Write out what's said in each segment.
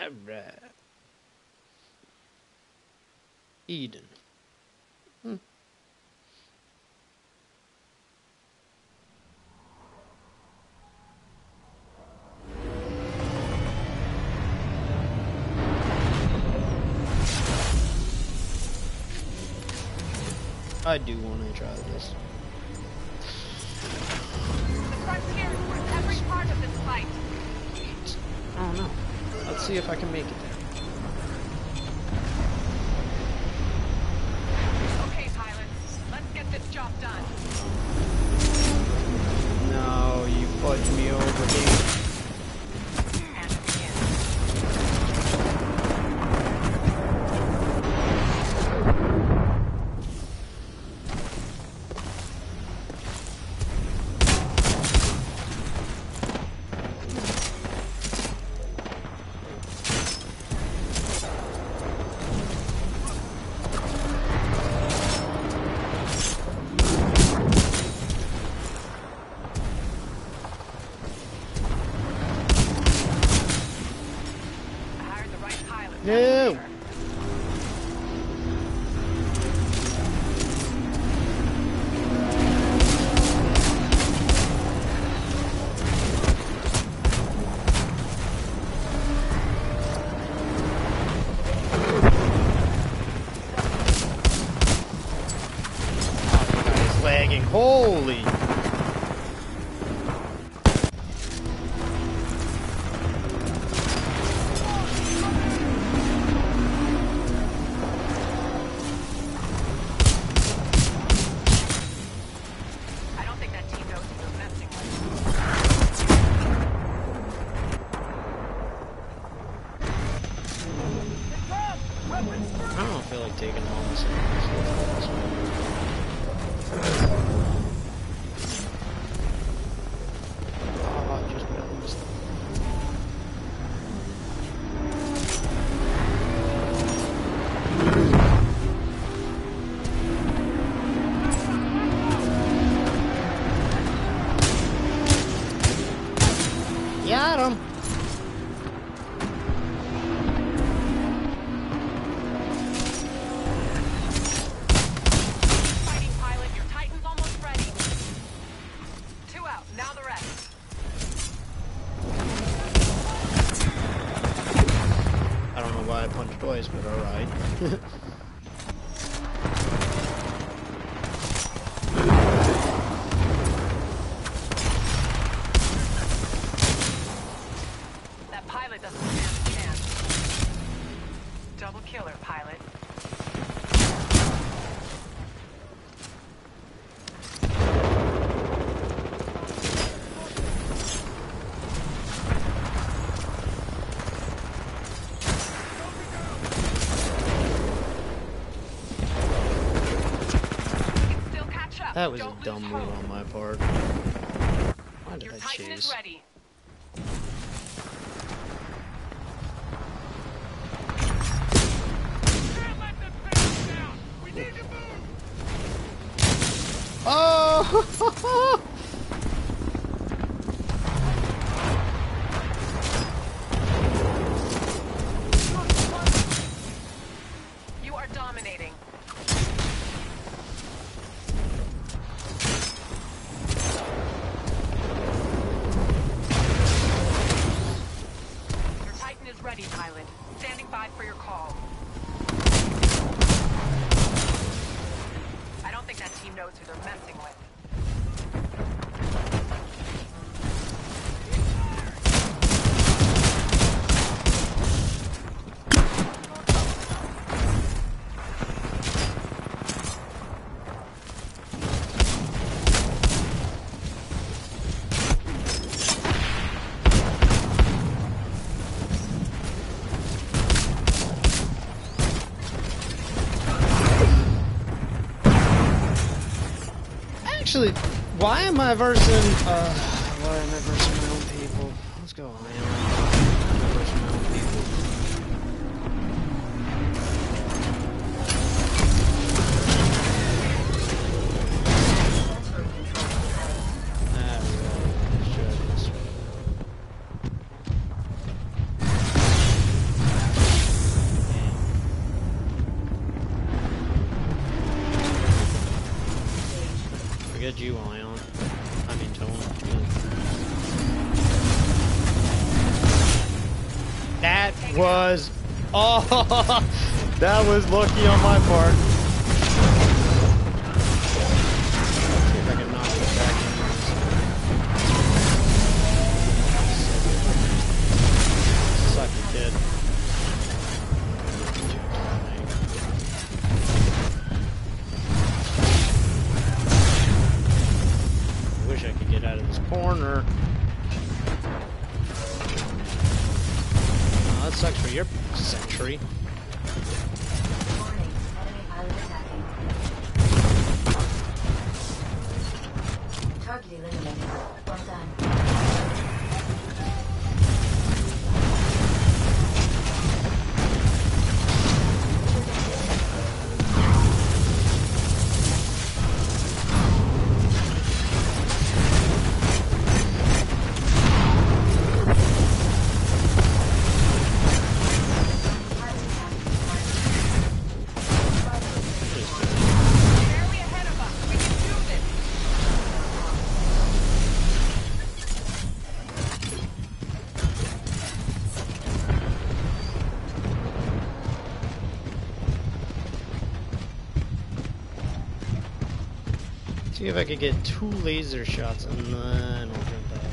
Alright. Eden. I do want to try this. The frontier is worth every part of this fight. I don't know. Let's see if I can make it there. Okay, pilot. Let's get this job done. No, you fudged me over, dude. And begin. No! It's lagging. Holy! I don't feel like taking all this Oh, I just missed. Got him! I punched twice, but alright. That pilot doesn't stand a chance. Double killer, pilot. That was a dumb move on my part. Why did I Titan chase? Is ready. We need to move. Oh! You are dominating. Ready, pilot. Standing by for your call. I don't think that team knows who they're messing with. Actually, why am I versing, why am I versing my own people? Let's go, man. I'm versing my own people. Alright, let's try this. get you, Ion. I mean, Tone. That was... Oh! That was lucky on my part. Let's see if I can knock this back in. Sucky kid. Wish I could get out of this corner. Oh, that sucks for your sentry. Warning, enemy pilot attacking. Target eliminated. Well done. Barely ahead of us. We can do this. See if I could get 2 laser shots and then I'll jump back.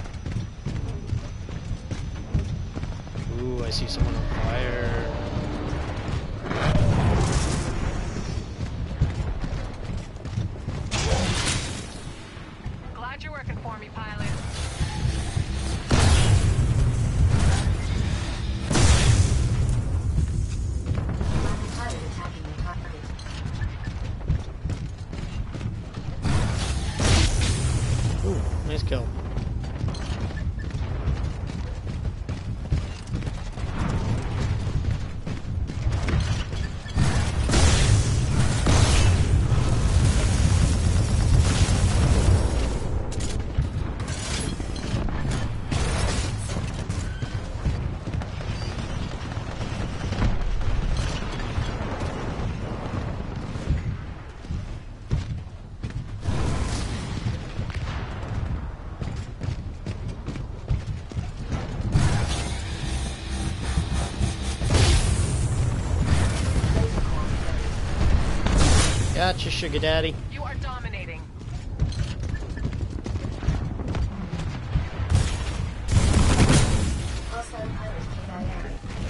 Ooh, I see someone on fire. Glad you're working for me, pilot. Enemy pilot attacking the target. Ooh, nice kill. Gotcha, sugar daddy. You are dominating. Hostile pilot KIA.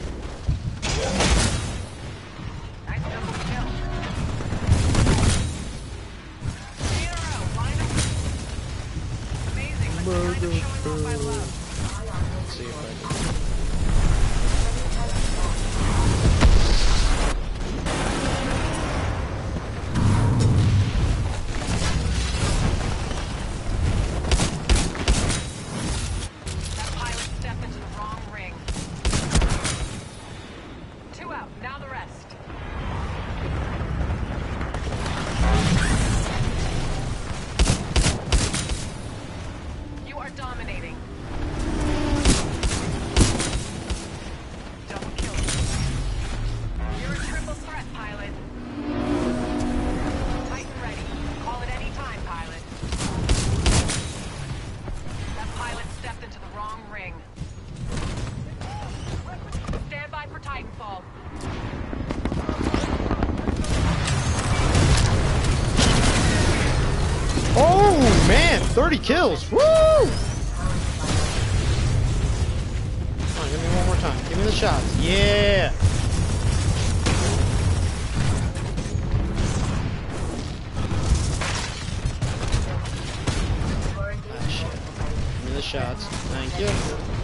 Nice double kill. 3 in a row. Line up. Amazing. Like kind of showing off my love. Let's see if I can. That pilot stepped into the wrong ring. 2 out. Now the rest. You are dominating. Double kill. You're a triple threat, pilot. Titan ready. Call it any time, pilot. That pilot stepped into the wrong ring. Stand by for Titanfall. Oh man, 30 kills! Woo! Come on, give me one more time. Give me the shots. Yeah! Ah, shit. Give me the shots. Thank you.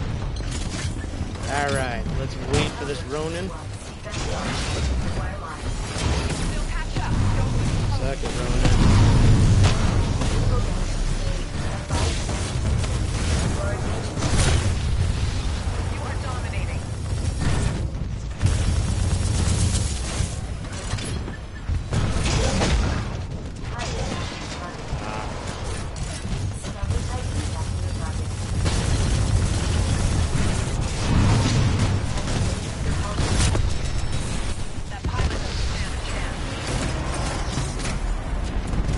Alright, let's wait for this Ronin. Still catch up. Don't Second Ronin. You are dominating. That pilot doesn't stand a chance.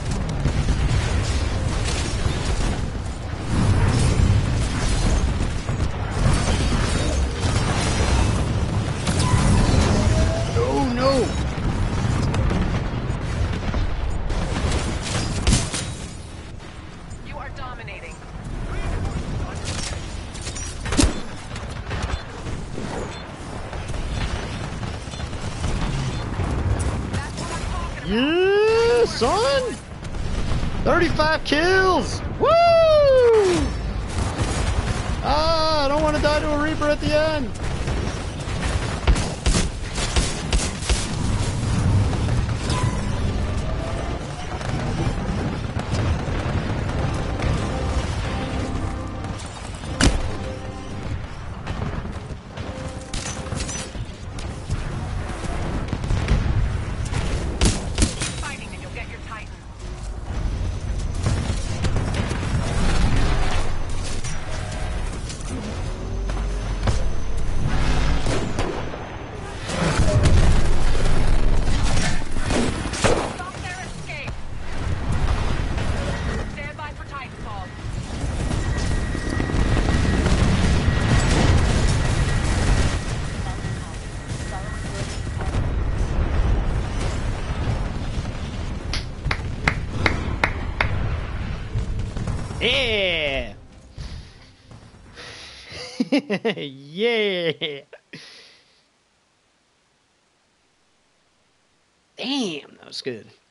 son! 35 kills! Woo! Ah, I don't want to die to a Reaper at the end. Fighting and you'll get your Titan. Stop their escape. Stand by for Titanfall. Yeah! Yeah! Damn, that was good.